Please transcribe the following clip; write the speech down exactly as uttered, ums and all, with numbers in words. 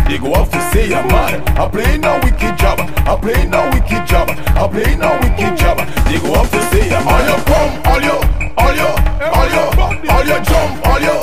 They go off to say I'm mad. I playing a wicked job. I playing a wicked job. I playing a wicked job. They go off to say I'm mad. All your pump, all your, all your, all your, all your jump, all your.